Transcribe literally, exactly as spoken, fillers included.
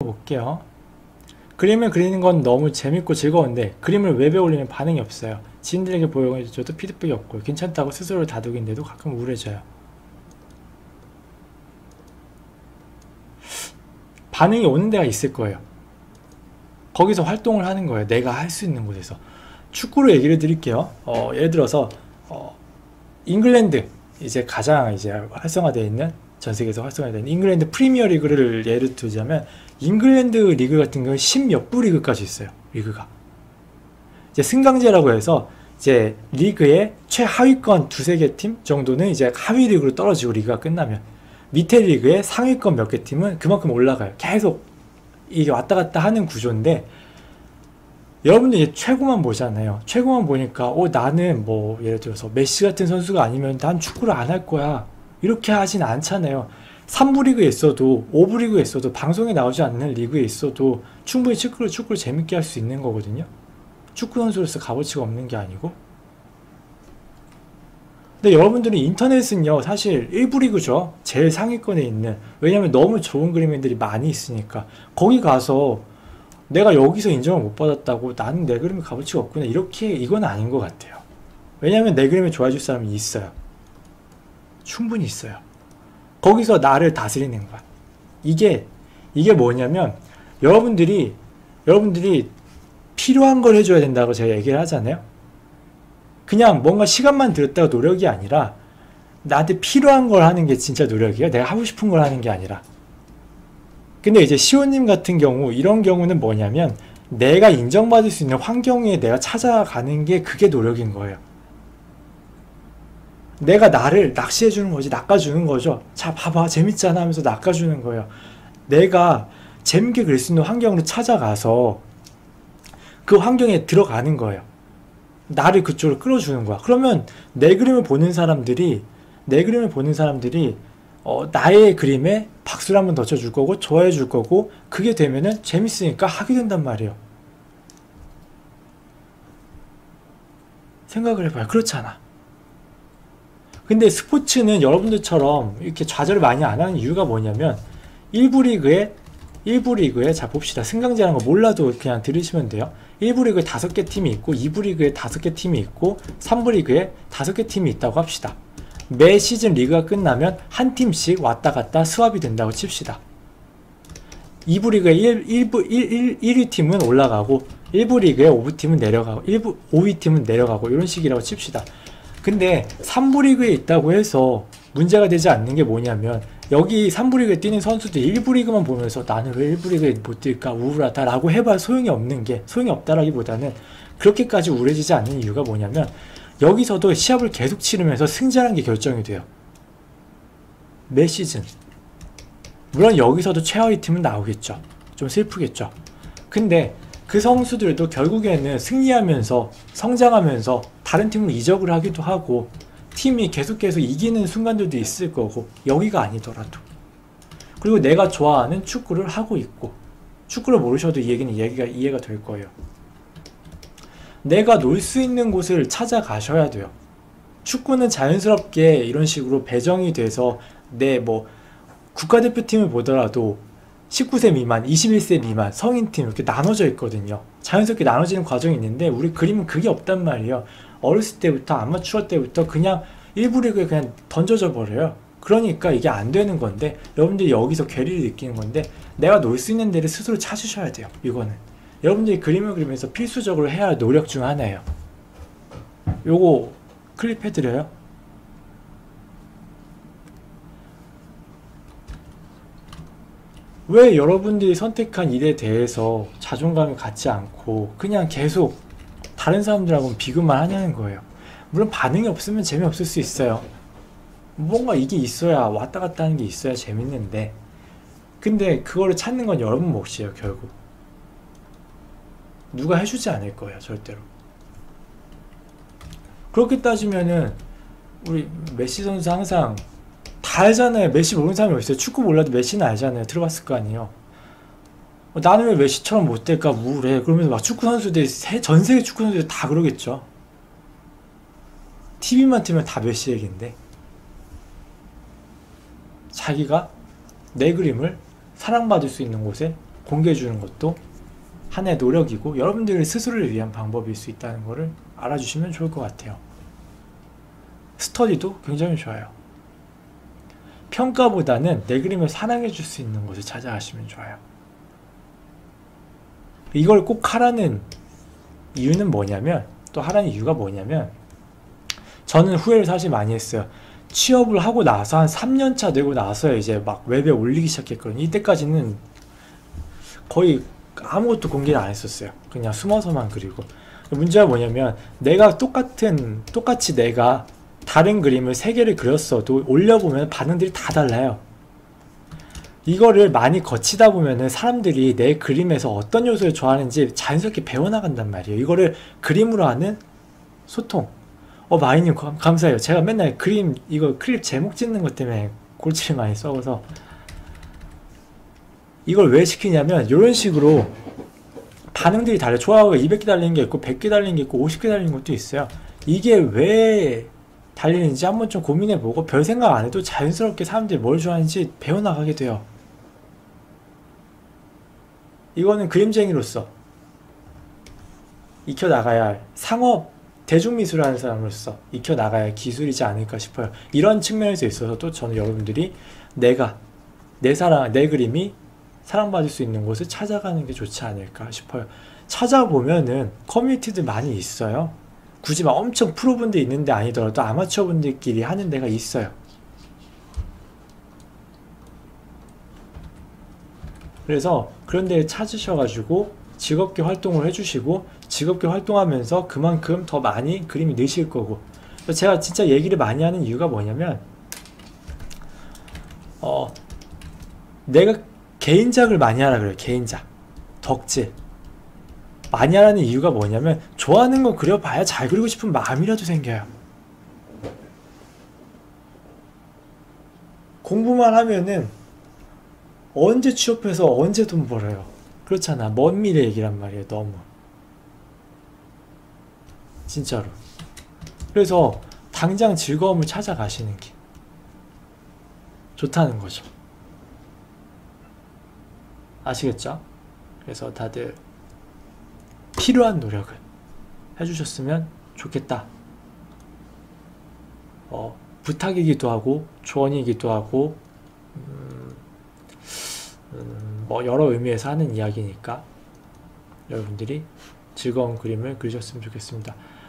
볼게요. 그림을 그리는 건 너무 재밌고 즐거운데 그림을 웹에 올리면 반응이 없어요. 지인들에게 보여줘도 피드백이 없고 괜찮다고 스스로를 다독이는데도 가끔 우울해져요. 반응이 오는 데가 있을 거예요. 거기서 활동을 하는 거예요. 내가 할 수 있는 곳에서. 축구로 얘기를 드릴게요. 어, 예를 들어서 어, 잉글랜드 이제 가장 이제 활성화되어 있는, 전 세계에서 활성화되어 있는 잉글랜드 프리미어 리그를 예를 들자면 잉글랜드 리그 같은 경우는 십몇 부 리그까지 있어요. 리그가 이제 승강제라고 해서 이제 리그의 최하위권 두세 개 팀 정도는 이제 하위 리그로 떨어지고, 리그가 끝나면 밑에 리그의 상위권 몇 개 팀은 그만큼 올라가요. 계속 이게 왔다 갔다 하는 구조인데, 여러분들 이제 최고만 보잖아요. 최고만 보니까 어 나는 뭐 예를 들어서 메시 같은 선수가 아니면 난 축구를 안 할 거야, 이렇게 하진 않잖아요. 삼 부 리그에 있어도 오 부 리그에 있어도 방송에 나오지 않는 리그에 있어도 충분히 축구를 축구를 재밌게 할 수 있는 거거든요. 축구 선수로서 값어치가 없는 게 아니고. 근데 여러분들은 인터넷은요 사실 일 부 리그죠. 제일 상위권에 있는, 왜냐면 너무 좋은 그림들이 많이 있으니까. 거기 가서 내가 여기서 인정을 못 받았다고 나는 내 그림이 값어치가 없구나, 이렇게, 이건 아닌 것 같아요. 왜냐면 내 그림을 좋아해 줄 사람이 있어요. 충분히 있어요. 거기서 나를 다스리는 거야. 이게 이게 뭐냐면, 여러분들이 여러분들이 필요한 걸 해줘야 된다고 제가 얘기를 하잖아요. 그냥 뭔가 시간만 들였다가 노력이 아니라 나한테 필요한 걸 하는 게 진짜 노력이에요. 내가 하고 싶은 걸 하는 게 아니라. 근데 이제 시호님 같은 경우, 이런 경우는 뭐냐면 내가 인정받을 수 있는 환경에 내가 찾아가는 게, 그게 노력인 거예요. 내가 나를 낚시해주는 거지, 낚아주는 거죠. 자 봐봐 재밌잖아 하면서 낚아주는 거예요. 내가 재밌게 그릴 수 있는 환경으로 찾아가서 그 환경에 들어가는 거예요. 나를 그쪽으로 끌어주는 거야. 그러면 내 그림을 보는 사람들이 내 그림을 보는 사람들이 어, 나의 그림에 박수를 한번 더 쳐줄 거고 좋아해 줄 거고, 그게 되면은 재밌으니까 하게 된단 말이에요. 생각을 해봐요. 그렇잖아. 근데 스포츠는 여러분들처럼 이렇게 좌절을 많이 안 하는 이유가 뭐냐면, 일 부 리그에 일 부 리그에 자 봅시다. 승강제라는 거 몰라도 그냥 들으시면 돼요. 일 부 리그에 다섯 개 팀이 있고 이 부 리그에 다섯 개 팀이 있고 삼 부 리그에 다섯 개 팀이 있다고 합시다. 매 시즌 리그가 끝나면 한 팀씩 왔다 갔다 스왑이 된다고 칩시다. 이 부 리그의 일 부 일 위 팀은 올라가고 일 부 리그의 오 부 팀은 내려가고 일 부 오 위 팀은 내려가고, 이런 식이라고 칩시다. 근데 삼 부 리그에 있다고 해서 문제가 되지 않는 게 뭐냐면, 여기 삼 부 리그에 뛰는 선수들이 일 부 리그만 보면서 나는 왜 일 부 리그에 못 뛸까 우울하다 라고 해봐야 소용이 없는 게, 소용이 없다라기보다는 그렇게까지 우울해지지 않는 이유가 뭐냐면, 여기서도 시합을 계속 치르면서 승자라는 게 결정이 돼요. 매 시즌. 물론 여기서도 최하위 팀은 나오겠죠. 좀 슬프겠죠. 근데 그 선수들도 결국에는 승리하면서 성장하면서 다른 팀으로 이적을 하기도 하고 팀이 계속 계속 이기는 순간들도 있을 거고, 여기가 아니더라도. 그리고 내가 좋아하는 축구를 하고 있고, 축구를 모르셔도 이 얘기는 얘기가 이해가 될 거예요. 내가 놀 수 있는 곳을 찾아가셔야 돼요. 축구는 자연스럽게 이런 식으로 배정이 돼서 내 뭐 국가대표팀을 보더라도 십구 세 미만, 이십일 세 미만, 성인팀 이렇게 나눠져 있거든요. 자연스럽게 나눠지는 과정이 있는데 우리 그림은 그게 없단 말이에요. 어렸을 때부터, 아마추어 때부터 그냥 일 부 리그에 그냥 던져져 버려요. 그러니까 이게 안 되는 건데, 여러분들이 여기서 괴리를 느끼는 건데, 내가 놀 수 있는 데를 스스로 찾으셔야 돼요. 이거는 여러분들이 그림을 그리면서 필수적으로 해야 할 노력 중 하나예요. 요거 클립 해드려요. 왜 여러분들이 선택한 일에 대해서 자존감이 갖지 않고 그냥 계속 다른 사람들하고는 비교만 하냐는 거예요. 물론 반응이 없으면 재미없을 수 있어요. 뭔가 이게 있어야, 왔다 갔다 하는 게 있어야 재밌는데, 근데 그거를 찾는 건 여러분 몫이에요. 결국 누가 해주지 않을 거예요. 절대로. 그렇게 따지면은 우리 메시 선수 항상 다 알잖아요. 메시 모르는 사람이 어딨어요. 축구 몰라도 메시는 알잖아요. 들어봤을 거 아니에요. 어, 나는 왜 메시처럼 못 될까 우울해. 그러면서 막 축구 선수들, 전 세계 축구 선수들 다 그러겠죠. 티비만 틀면 다 메시 얘기인데, 자기가 내 그림을 사랑받을 수 있는 곳에 공개해 주는 것도 하나의 노력이고 여러분들 스스로를 위한 방법일 수 있다는 것을 알아주시면 좋을 것 같아요. 스터디도 굉장히 좋아요. 평가보다는 내 그림을 사랑해 줄 수 있는 곳을 찾아가시면 좋아요. 이걸 꼭 하라는 이유는 뭐냐면, 또 하라는 이유가 뭐냐면, 저는 후회를 사실 많이 했어요. 취업을 하고 나서 한 삼 년 차 되고 나서 이제 막 웹에 올리기 시작했거든요. 이때까지는 거의 아무것도 공개를 안 했었어요. 그냥 숨어서만 그리고. 문제가 뭐냐면, 내가 똑같은 똑같이 내가 다른 그림을 세 개를 그렸어도 올려보면 반응들이 다 달라요. 이거를 많이 거치다 보면은 사람들이 내 그림에서 어떤 요소를 좋아하는지 자연스럽게 배워나간단 말이에요. 이거를 그림으로 하는 소통. 어, 마이님 감사해요. 제가 맨날 그림 이거 클립 제목 짓는 것 때문에 골치를 많이 썩어서 이걸 왜 시키냐면, 이런 식으로 반응들이 달라요. 좋아요가 이백 개 달리는 게 있고 백 개 달리는 게 있고 오십 개 달리는 것도 있어요. 이게 왜 달리는지 한번 좀 고민해보고 별 생각 안 해도 자연스럽게 사람들이 뭘 좋아하는지 배워나가게 돼요. 이거는 그림쟁이로서 익혀나가야 할, 상업 대중미술을 하는 사람으로서 익혀나가야 할 기술이지 않을까 싶어요. 이런 측면에서 있어서 또 저는 여러분들이 내가 내 사랑, 내 그림이 사랑받을 수 있는 곳을 찾아가는 게 좋지 않을까 싶어요. 찾아보면은 커뮤니티들 많이 있어요. 굳이 막 엄청 프로분들 있는데 아니더라도 아마추어 분들끼리 하는 데가 있어요. 그래서 그런 데를 찾으셔가지고 즐겁게 활동을 해주시고, 즐겁게 활동하면서 그만큼 더 많이 그림이 느실 거고. 제가 진짜 얘기를 많이 하는 이유가 뭐냐면, 어 내가 개인작을 많이 하라 그래요. 개인작, 덕질 많이 하라는 이유가 뭐냐면, 좋아하는 거 그려봐야 잘 그리고 싶은 마음이라도 생겨요. 공부만 하면은 언제 취업해서 언제 돈 벌어요. 그렇잖아. 먼 미래 얘기란 말이에요. 너무 진짜로. 그래서 당장 즐거움을 찾아가시는 게 좋다는 거죠. 아시겠죠? 그래서 다들 필요한 노력을 해주셨으면 좋겠다. 어, 부탁이기도 하고 조언이기도 하고 음, 음, 뭐 여러 의미에서 하는 이야기니까 여러분들이 즐거운 그림을 그리셨으면 좋겠습니다.